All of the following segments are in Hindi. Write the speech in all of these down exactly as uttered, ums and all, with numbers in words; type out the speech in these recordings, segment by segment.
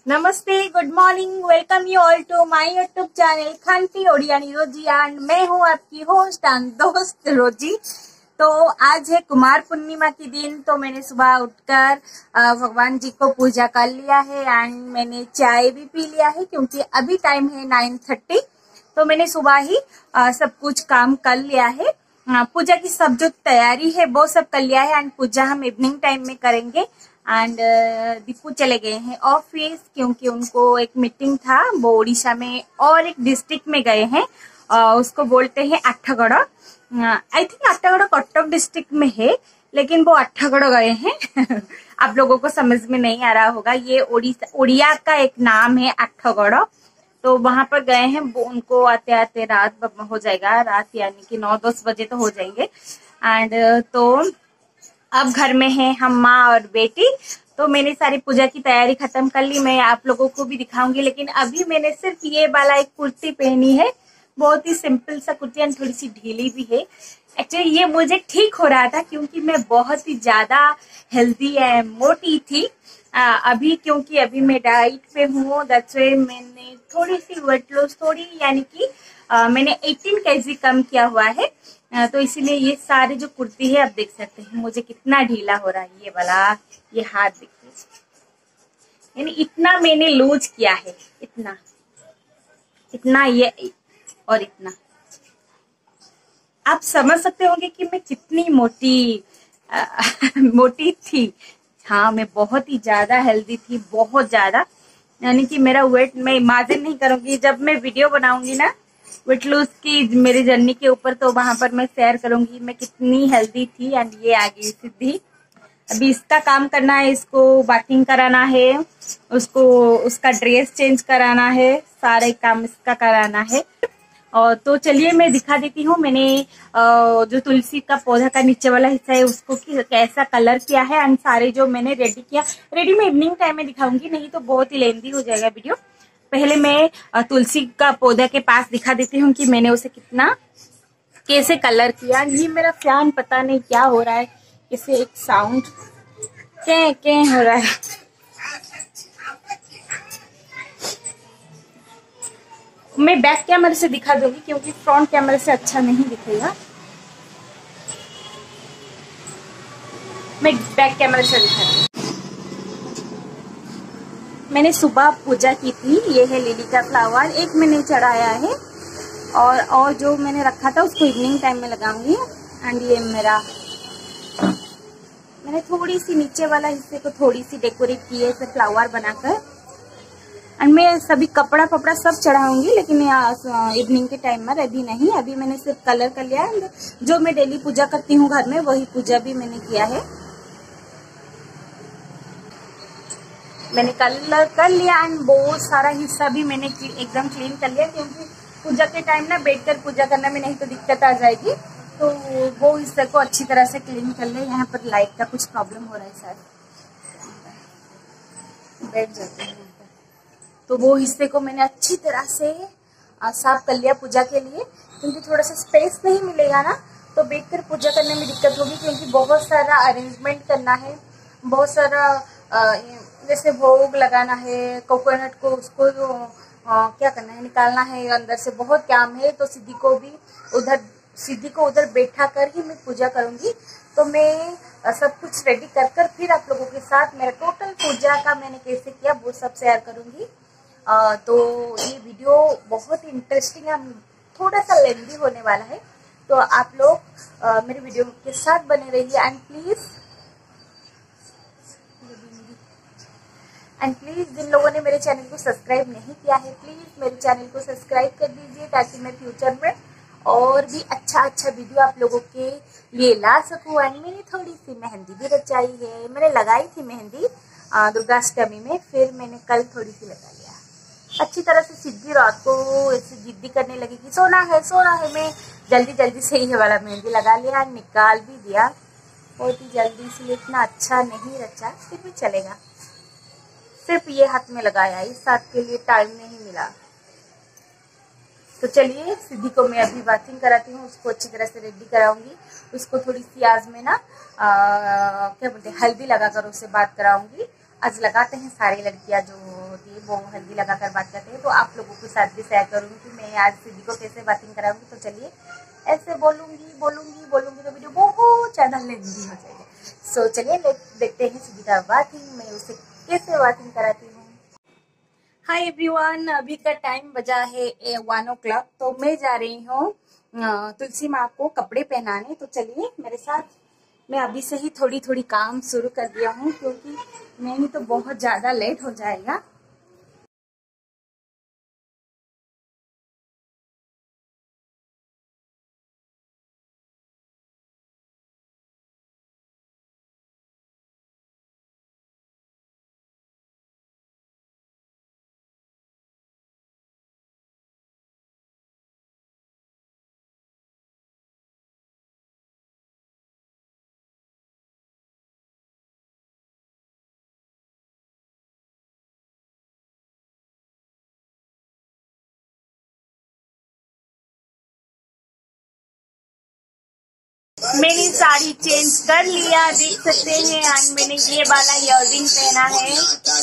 नमस्ते, good morning, welcome you all to my YouTube channel Khanti Odiani Rosy and मैं हूँ आपकी होस्ट एंड दोस्त रोजी। तो आज है कुमार पूर्णिमा की दिन। तो मैंने सुबह उठकर भगवान जी को पूजा कर लिया है एंड मैंने चाय भी पी लिया है क्योंकि अभी टाइम है नाइन थर्टी। तो मैंने सुबह ही आ, सब कुछ काम कर लिया है। आ, पूजा की सब जो तैयारी है वो सब कर लिया है एंड पूजा हम इवनिंग टाइम में करेंगे। एंड दीपू चले गए हैं ऑफिस क्योंकि उनको एक मीटिंग था, वो उड़ीसा में और एक डिस्ट्रिक्ट में गए हैं। uh, उसको बोलते हैं Athagarh. I think Athagarh Cuttack district में है, लेकिन वो अट्ठागढ़ गए हैं। आप लोगों को समझ में नहीं आ रहा होगा, ये उड़ीसा उड़िया का एक नाम है अट्ठागढ़। तो वहां पर गए हैं, वो उनको आते आते रात हो जाएगा, रात यानी कि नौ दस बजे तो हो जाएंगे। एंड तो अब घर में है हम माँ और बेटी। तो मैंने सारी पूजा की तैयारी खत्म कर ली, मैं आप लोगों को भी दिखाऊंगी। लेकिन अभी मैंने सिर्फ ये वाला एक कुर्ती पहनी है, बहुत ही सिंपल सा कुर्ती एंड थोड़ी सी ढीली भी है। एक्चुअली ये मुझे ठीक हो रहा था क्योंकि मैं बहुत ही ज्यादा हेल्दी एंड मोटी थी। आ, अभी क्योंकि अभी मैं डाइट पे हूँ, दैट्स व्हाई मैंने थोड़ी सी वेट लॉस थोड़ी यानी कि आ, मैंने अठारह केजी कम किया हुआ है। आ, तो इसीलिए ये सारी जो कुर्ती है आप देख सकते हैं मुझे कितना ढीला हो रहा है। ये वाला ये हाथ देखिए, यानी इतना मैंने लूज किया है, इतना इतना ये और इतना। आप समझ सकते होंगे कि मैं कितनी मोटी आ, मोटी थी। हाँ, मैं बहुत ही ज्यादा हेल्दी थी, बहुत ज्यादा। यानी कि मेरा वेट मैं इमेजिन नहीं करूंगी, जब मैं वीडियो बनाऊंगी ना वेट लूज की मेरी जर्नी के ऊपर, तो वहां पर मैं शेयर करूंगी मैं कितनी हेल्दी थी। एंड ये आ गई सिद्धि। अभी इसका काम करना है, इसको बाथिंग कराना है, उसको उसका ड्रेस चेंज कराना है, सारे काम इसका कराना है। और तो चलिए मैं दिखा देती हूँ मैंने जो तुलसी का पौधा का नीचे वाला हिस्सा है उसको कि कैसा कलर किया है एंड सारे जो मैंने रेडी किया। रेडी में इवनिंग टाइम में दिखाऊंगी, नहीं तो बहुत ही लेंदी हो जाएगा वीडियो। पहले मैं तुलसी का पौधा के पास दिखा देती हूँ कि मैंने उसे कितना कैसे कलर किया। ये मेरा फैन पता नहीं क्या हो रहा है, इसे एक साउंड क्या क्या हो रहा है। मैं बैक कैमरे से दिखा दूंगी क्योंकि फ्रंट कैमरे से अच्छा नहीं दिखेगा। मैं बैक कैमरे से दिखा दूंगी। मैंने सुबह पूजा की थी, ये है लिली का फ्लावर, एक मैंने चढ़ाया है और और जो मैंने रखा था उसको इवनिंग टाइम में लगाऊंगी। एंड ये मेरा मैंने थोड़ी सी नीचे वाला हिस्से को थोड़ी सी डेकोरेट की है इसे फ्लावर बनाकर। एंड मैं सभी कपड़ा पपड़ा सब चढ़ाऊंगी, लेकिन इवनिंग के टाइम में अभी नहीं, अभी मैंने सिर्फ कलर कर लिया है। जो मैं डेली पूजा करती हूँ घर में वही पूजा भी मैंने किया है। मैंने कलर कर लिया एंड बहुत सारा हिस्सा भी मैंने एकदम क्लीन कर लिया क्योंकि पूजा के टाइम ना बैठकर पूजा करने में नहीं तो दिक्कत आ जाएगी। तो वो हिस्से को अच्छी तरह से क्लीन कर लिया। यहाँ पर लाइट का कुछ प्रॉब्लम हो रहा है शायद, बैठ जाते हैं। तो वो हिस्से को मैंने अच्छी तरह से साफ कर लिया पूजा के लिए, क्योंकि थोड़ा सा स्पेस नहीं मिलेगा ना तो बैठकर पूजा करने में दिक्कत होगी क्योंकि बहुत सारा अरेंजमेंट करना है, बहुत सारा जैसे भोग लगाना है, कोकोनट को उसको आ, क्या करना है, निकालना है अंदर से, बहुत काम है। तो सिद्धि को भी उधर सिद्धि को उधर बैठा कर ही मैं पूजा करूंगी। तो मैं सब कुछ रेडी कर कर फिर आप लोगों के साथ मेरा टोटल पूजा का मैंने कैसे किया वो सब शेयर करूंगी। आ, तो ये वीडियो बहुत इंटरेस्टिंग है, थोड़ा सा लेंदी होने वाला है, तो आप लोग आ, मेरे वीडियो के साथ बने रहिए। एंड प्लीज एंड प्लीज जिन लोगों ने मेरे चैनल को सब्सक्राइब नहीं किया है प्लीज मेरे चैनल को सब्सक्राइब कर दीजिए, ताकि मैं फ्यूचर में और भी अच्छा अच्छा वीडियो आप लोगों के लिए ला सकूं। एंड मैंने थोड़ी सी मेहंदी भी रचाई है, मैंने लगाई थी मेहंदी दुर्गाष्टमी में, फिर मैंने कल थोड़ी सी लगा लिया। अच्छी तरह से सिद्धि रात को ऐसी जिद्दी करने लगी कि सोना है सोना है, मैं जल्दी जल्दी से ये वाला मेहंदी लगा लिया, निकाल भी दिया बहुत ही जल्दी से। इतना अच्छा नहीं रचा, फिर भी चलेगा। सिर्फ ये हाथ में लगाया, इस हाथ के लिए टाइम नहीं मिला। तो चलिए सिद्धि को मैं अभी बाथिंग कराती हूँ, उसको अच्छी तरह से रेडी कराऊंगी, उसको थोड़ी सी आज में ना आ, क्या बोलते हैं हल्दी लगाकर उससे बात कराऊंगी। आज लगाते हैं सारी लड़कियां जो होती है वो हल्दी लगा कर बात करते हैं, तो आप लोगों के साथ भी शेयर करूंगी कि मैं आज सिद्धि को कैसे बातिंग कराऊंगी। तो चलिए, ऐसे बोलूंगी बोलूंगी बोलूंगी तो वीडियो बहुत ज़्यादा लेंदी हो जाएगी। सो चलिए देखते हैं सिद्धि का बातिंग, मैं उसे कैसे बातिंग कराती हूँ। हाय एवरीवन, अभी का टाइम बजा है वन ओ क्लॉक। तो मैं जा रही हूँ तुलसी माँ को कपड़े पहनाने। तो चलिए मेरे साथ, मैं अभी से ही थोड़ी थोड़ी काम शुरू कर दिया हूँ क्योंकि नहीं तो बहुत ज़्यादा लेट हो जाएगा। मैंने साड़ी चेंज कर लिया, देख सकते हैं। एंड मैंने ये वाला इयररिंग पहना है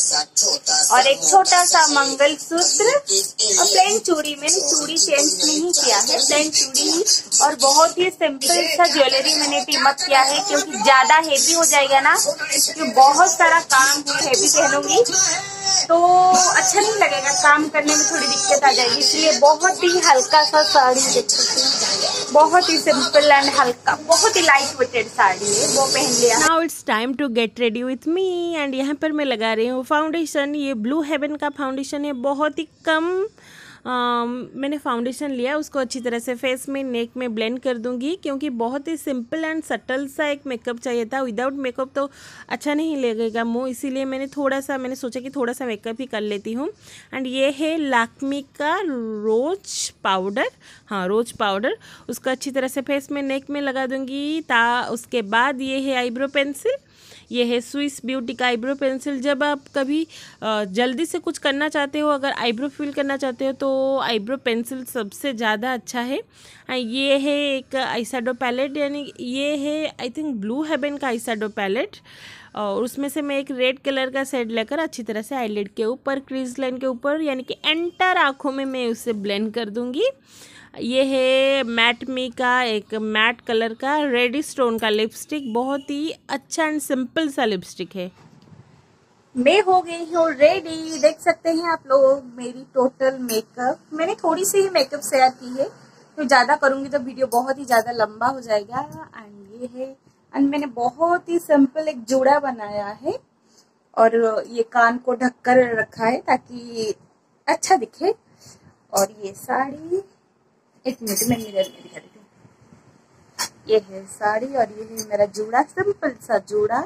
और एक छोटा सा मंगलसूत्र और प्लेन चूड़ी। मैंने चूड़ी चेंज नहीं किया है, प्लेन चूड़ी ही, और बहुत ही सिंपल सा ज्वेलरी मैंने टीम अप किया है क्योंकि ज्यादा हेवी हो जाएगा ना, क्योंकि बहुत सारा काम है, हेवी पहनूंगी तो अच्छा नहीं लगेगा, काम करने में थोड़ी दिक्कत आ जाएगी। इसलिए बहुत ही हल्का सा साड़ी, देख सकते हैं, बहुत ही सिंपल एंड हल्का, बहुत ही लाइट वेटेड साड़ी है, वो पहन लिया। Now it's time to get ready with me. And यहाँ पर मैं लगा रही हूँ फाउंडेशन। ये ब्लू हेवन का फाउंडेशन है, बहुत ही कम आ, मैंने फाउंडेशन लिया, उसको अच्छी तरह से फेस में, नेक में ब्लेंड कर दूंगी क्योंकि बहुत ही सिंपल एंड सटल सा एक मेकअप चाहिए था। विदाउट मेकअप तो अच्छा नहीं लगेगा मुँह, इसीलिए मैंने थोड़ा सा मैंने सोचा कि थोड़ा सा मेकअप ही कर लेती हूँ। एंड ये है लैक्मे का रोज पाउडर, हाँ रोज पाउडर, उसको अच्छी तरह से फेस में, नेक में लगा दूंगी। ता उसके बाद ये है आईब्रो पेंसिल, ये है स्विस ब्यूटी का आईब्रो पेंसिल। जब आप कभी जल्दी से कुछ करना चाहते हो, अगर आईब्रो फिल करना चाहते हो तो आईब्रो पेंसिल सबसे ज़्यादा अच्छा है। ये है एक आई शैडो पैलेट, यानी ये है आई थिंक ब्लू हेवन का आई शैडो पैलेट, और उसमें से मैं एक रेड कलर का शेड लेकर अच्छी तरह से आईलिड के ऊपर, क्रीज लाइन के ऊपर, यानी कि एंटर आँखों में मैं उसे ब्लेंड कर दूँगी। ये है मैट मी का एक मैट कलर का रेडी स्टोन का लिपस्टिक, बहुत ही अच्छा एंड सिंपल सा लिपस्टिक है। मैं हो गई हूँ रेडी, देख सकते हैं आप लोग मेरी टोटल मेकअप। मैंने थोड़ी सी ही मेकअप शेयर की है, तो ज़्यादा करूँगी तो वीडियो बहुत ही ज़्यादा लंबा हो जाएगा। एंड ये है, एंड मैंने बहुत ही सिंपल एक जूड़ा बनाया है और ये कान को ढक कर रखा है ताकि अच्छा दिखे। और ये साड़ी, एक मिनट में मिरर में दिखा देती हूँ। ये है साड़ी और ये है मेरा जूड़ा, सिंपल सा जूड़ा,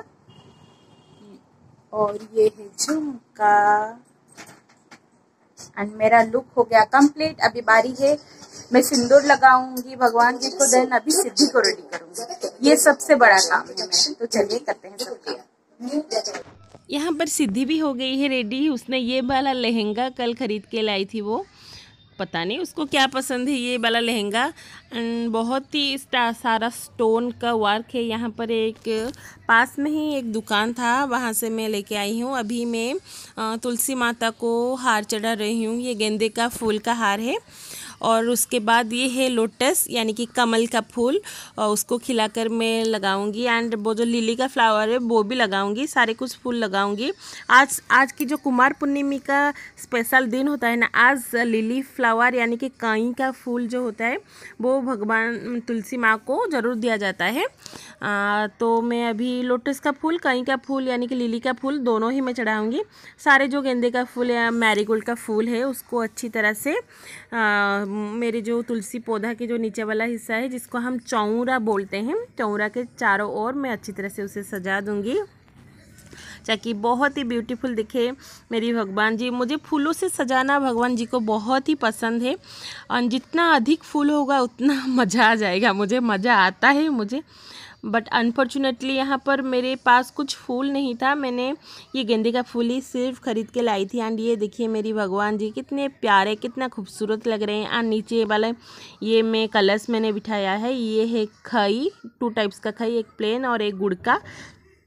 और ये है झुमका। एंड मेरा लुक हो गया कंप्लीट। अभी बारी है, मैं सिंदूर लगाऊंगी भगवान जी को, देन अभी सिद्धि को रेडी करूंगी। ये सबसे बड़ा काम है मेरा, तो चलिए करते हैं सब काम। यहाँ पर सिद्धि भी हो गई है रेडी। उसने ये वाला लहंगा कल खरीद के लाई थी, वो पता नहीं उसको क्या पसंद है ये वाला लहंगा। एंड बहुत ही सारा स्टोन का वर्क है। यहाँ पर एक पास में ही एक दुकान था, वहाँ से मैं लेके आई हूँ। अभी मैं तुलसी माता को हार चढ़ा रही हूँ। ये गेंदे का फूल का हार है, और उसके बाद ये है लोटस यानी कि कमल का फूल, और उसको खिलाकर मैं लगाऊंगी। एंड वो जो लिली का फ्लावर है वो भी लगाऊंगी, सारे कुछ फूल लगाऊंगी। आज आज की जो कुमार पूर्णिमा का स्पेशल दिन होता है ना, आज लिली फ्लावर यानी कि काई का फूल जो होता है वो भगवान तुलसी माँ को ज़रूर दिया जाता है। आ, तो मैं अभी लोटस का फूल, काई का फूल यानी कि लिली का फूल दोनों ही मैं चढ़ाऊँगी। सारे जो गेंदे का फूल या मैरीगोल्ड का फूल है उसको अच्छी तरह से आ, मेरे जो तुलसी पौधा के जो नीचे वाला हिस्सा है जिसको हम चौरा बोलते हैं, चौरा के चारों ओर मैं अच्छी तरह से उसे सजा दूंगी ताकि बहुत ही ब्यूटीफुल दिखे मेरी भगवान जी। मुझे फूलों से सजाना भगवान जी को बहुत ही पसंद है, और जितना अधिक फूल होगा उतना मज़ा आ जाएगा, मुझे मज़ा आता है मुझे। बट अनफॉर्चुनेटली यहाँ पर मेरे पास कुछ फूल नहीं था, मैंने ये गेंदे का फूल ही सिर्फ खरीद के लाई थी। एंड ये देखिए मेरी भगवान जी कितने प्यारे, कितना खूबसूरत लग रहे हैं। एंड नीचे वाला ये मैं कलश मैंने बिठाया है, ये है खई, टू टाइप्स का खई, एक प्लेन और एक गुड़ का।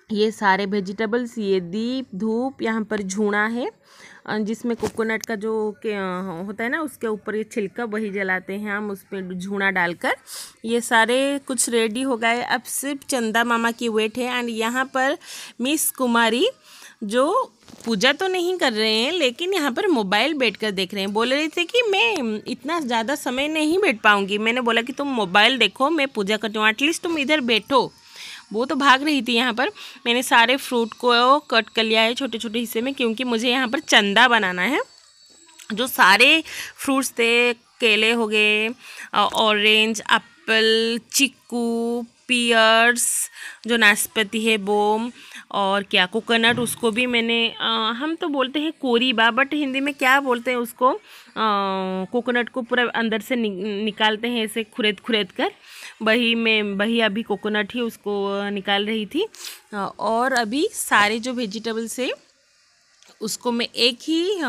ये सारे वेजिटेबल्स, ये दीप, धूप, यहाँ पर झूना है जिसमें कोकोनट का जो होता है ना उसके ऊपर ये छिलका वही जलाते हैं हम, उस पर झूना डालकर। ये सारे कुछ रेडी हो गए, अब सिर्फ चंदा मामा की वेट है। एंड यहाँ पर मिस कुमारी जो पूजा तो नहीं कर रहे हैं लेकिन यहाँ पर मोबाइल बैठकर देख रहे हैं। बोल रहे थे कि मैं इतना ज़्यादा समय नहीं बैठ पाऊँगी। मैंने बोला कि तुम मोबाइल देखो, मैं पूजा करती हूँ, एटलीस्ट तुम इधर बैठो। वो तो भाग रही थी। यहाँ पर मैंने सारे फ्रूट को कट कर लिया है छोटे छोटे हिस्से में, क्योंकि मुझे यहाँ पर चंदा बनाना है। जो सारे फ्रूट्स थे, केले हो गए, ऑरेंज, एप्पल, चीकू, पियर्स, जो नाशपाती है वो, और क्या कोकोनट, उसको भी मैंने आ, हम तो बोलते हैं कोरीबा, बट हिंदी में क्या बोलते हैं उसको, कोकोनट को पूरा अंदर से नि, निकालते हैं ऐसे खुरेद खुरेद कर। वही मैं वही अभी कोकोनट ही उसको निकाल रही थी। और अभी सारे जो वेजिटेबल्स है उसको मैं एक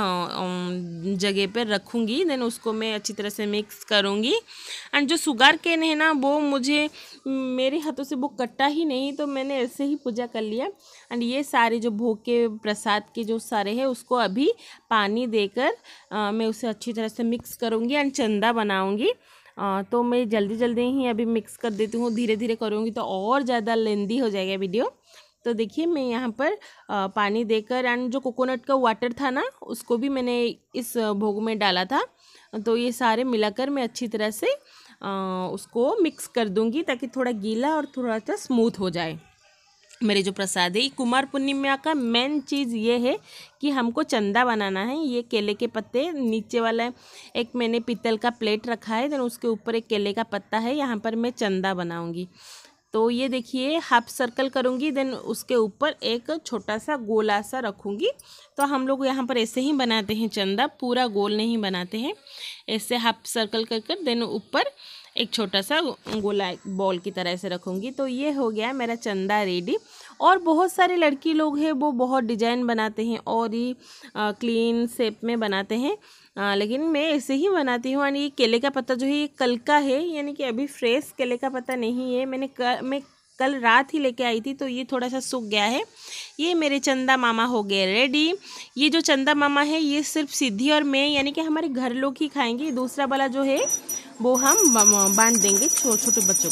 ही जगह पर रखूँगी, देन उसको मैं अच्छी तरह से मिक्स करूँगी। एंड जो शुगर केन है ना वो मुझे मेरे हाथों से वो कटा ही नहीं, तो मैंने ऐसे ही पूजा कर लिया। एंड ये सारे जो भोग के प्रसाद के जो सारे हैं उसको अभी पानी देकर आ, मैं उसे अच्छी तरह से मिक्स करूँगी एंड चंदा बनाऊँगी। तो मैं जल्दी जल्दी ही अभी मिक्स कर देती हूँ, धीरे धीरे करूँगी तो और ज़्यादा लेंदी हो जाएगा वीडियो। तो देखिए मैं यहाँ पर आ, पानी देकर, एंड जो कोकोनट का वाटर था ना उसको भी मैंने इस भोग में डाला था। तो ये सारे मिलाकर मैं अच्छी तरह से आ, उसको मिक्स कर दूँगी ताकि थोड़ा गीला और थोड़ा सा स्मूथ हो जाए मेरे जो प्रसाद है। कुमार पूर्णिमा का मेन चीज़ ये है कि हमको चंदा बनाना है। ये केले के पत्ते, नीचे वाला एक मैंने पीतल का प्लेट रखा है, देन उसके ऊपर एक केले का पत्ता है, यहाँ पर मैं चंदा बनाऊँगी। तो ये देखिए हाफ सर्कल करूँगी, देन उसके ऊपर एक छोटा सा गोला सा रखूँगी। तो हम लोग यहाँ पर ऐसे ही बनाते हैं चंदा, पूरा गोल नहीं बनाते हैं, ऐसे हाफ सर्कल कर कर देन ऊपर एक छोटा सा गोला बॉल की तरह से रखूँगी। तो ये हो गया मेरा चंदा रेडी। और बहुत सारे लड़की लोग हैं वो बहुत डिजाइन बनाते हैं और ही क्लीन शेप में बनाते हैं, आ, लेकिन मैं ऐसे ही बनाती हूँ। यानी ये केले का पत्ता जो है ये कल का है, यानी कि अभी फ्रेश केले का पत्ता नहीं है। मैंने क, मैं कल रात ही लेके आई थी, तो ये थोड़ा सा सूख गया है। ये मेरे चंदा मामा हो गए रेडी। ये जो चंदा मामा है ये सिर्फ सिद्धि और मैं, यानी कि हमारे घर लोग ही खाएंगे। दूसरा वाला जो है वो हम बांट देंगे छोटे छोटे बच्चों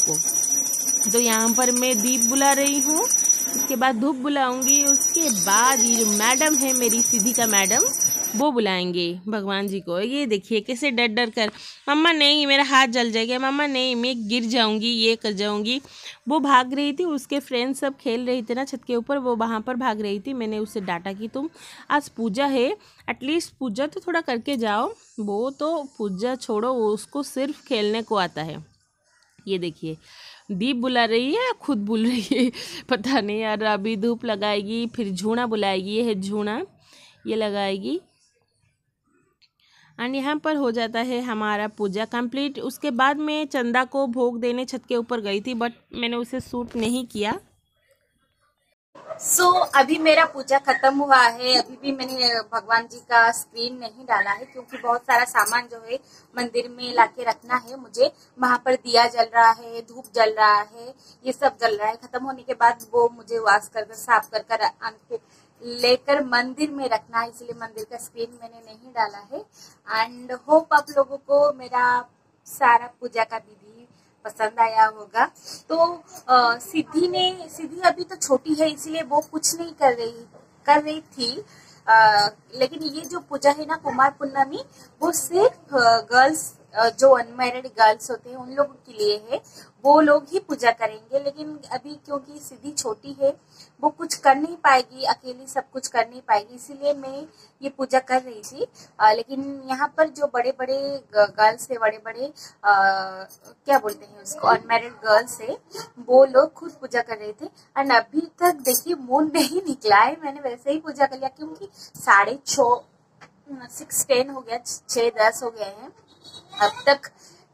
को। तो यहाँ पर मैं दीप बुला रही हूँ, उसके बाद धूप बुलाऊंगी, उसके बाद ये जो मैडम है मेरी सिद्धि का मैडम वो बुलाएंगे भगवान जी को। ये देखिए कैसे डर डर कर, मम्मा नहीं मेरा हाथ जल जाएगा, मम्मा नहीं मैं गिर जाऊंगी, ये कर जाऊंगी। वो भाग रही थी, उसके फ्रेंड्स सब खेल रही थी ना छत के ऊपर, वो वहाँ पर भाग रही थी। मैंने उससे डांटा कि तुम आज पूजा है, एटलीस्ट पूजा तो थोड़ा करके जाओ। वो तो पूजा छोड़ो, उसको सिर्फ खेलने को आता है। ये देखिए दीप बुला रही है, खुद बुल रही है, पता नहीं यार। अभी धूप लगाएगी, फिर झूना बुलाएगी, ये है झूना, ये लगाएगी एंड यहाँ पर हो जाता है हमारा पूजा कंप्लीट। उसके बाद मैं चंदा को भोग देने छत के ऊपर गई थी, बट मैंने उसे शूट नहीं किया। सो so, अभी मेरा पूजा खत्म हुआ है। अभी भी मैंने भगवान जी का स्क्रीन नहीं डाला है क्योंकि बहुत सारा सामान जो है मंदिर में लाके रखना है मुझे। वहां पर दिया जल रहा है, धूप जल रहा है, ये सब जल रहा है। खत्म होने के बाद वो मुझे वॉश कर कर साफ कर कर लेकर मंदिर में रखना है, इसलिए मंदिर का स्क्रीन मैंने नहीं डाला है। एंड होप आप लोगों को मेरा सारा पूजा का विधि पसंद आया होगा। तो आ, सिद्धि ने सिद्धि अभी तो छोटी है इसलिए वो कुछ नहीं कर रही कर रही थी आ, लेकिन ये जो पूजा है ना कुमार पूर्णमी, वो सिर्फ गर्ल्स जो अनमैरिड गर्ल्स होते हैं उन लोगों के लिए है, वो लोग ही पूजा करेंगे। लेकिन अभी क्योंकि सिद्धि छोटी है, वो कुछ कर नहीं पाएगी, अकेली सब कुछ कर नहीं पाएगी, इसीलिए मैं ये पूजा कर रही थी। आ, लेकिन यहाँ पर जो बड़े बड़े गर्ल्स है, बड़े बड़े आ, क्या बोलते हैं उसको, अनमैरिड गर्ल्स है, वो लोग खुद पूजा कर रहे थे। एंड अभी तक देखिए मून नहीं निकला है, मैंने वैसे ही पूजा कर लिया क्योंकि साढ़े छः सिक्स टेन हो गया, छः दस हो गए हैं, अब तक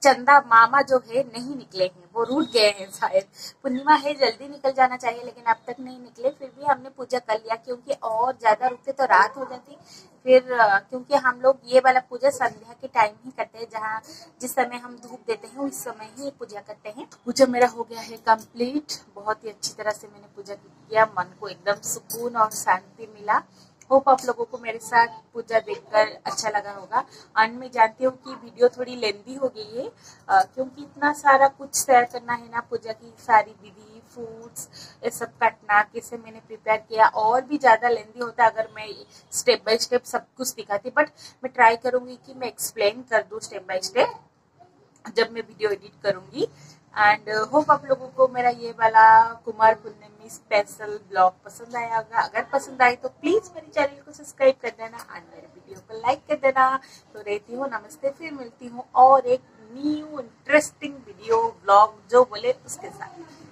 चंदा मामा जो है नहीं निकले हैं, वो रूठ गए हैं शायद। पूर्णिमा है, जल्दी निकल जाना चाहिए, लेकिन अब तक नहीं निकले। फिर भी हमने पूजा कर लिया, क्योंकि और ज्यादा रुकते तो रात हो जाती। फिर क्योंकि हम लोग ये वाला पूजा संध्या के टाइम ही करते हैं, जहाँ जिस समय हम धूप देते हैं उस समय ही पूजा करते हैं। पूजा मेरा हो गया है कंप्लीट। बहुत ही अच्छी तरह से मैंने पूजा किया, मन को एकदम सुकून और शांति मिला। होप आप लोगों को मेरे साथ पूजा देखकर अच्छा लगा होगा। एंड मैं जानती हूँ कि वीडियो थोड़ी लेंदी हो गई है, आ, क्योंकि इतना सारा कुछ शेयर करना है ना, पूजा की सारी विधि, फूड्स, ये सब काटना, कैसे मैंने प्रिपेयर किया, और भी ज्यादा लेंदी होता अगर मैं स्टेप बाय स्टेप सब कुछ दिखाती। बट मैं ट्राई करूंगी कि मैं एक्सप्लेन कर दूं स्टेप बाय स्टेप जब मैं वीडियो एडिट करूंगी। एंड होप आप लोगों को मेरा ये वाला कुमार पूर्णिमा स्पेशल ब्लॉग पसंद आया होगा। अगर पसंद आए तो प्लीज मेरे चैनल को सब्सक्राइब कर देना एंड मेरे वीडियो को लाइक कर देना। तो रहती हूँ, नमस्ते, फिर मिलती हूँ और एक न्यू इंटरेस्टिंग वीडियो ब्लॉग जो बोले उसके साथ।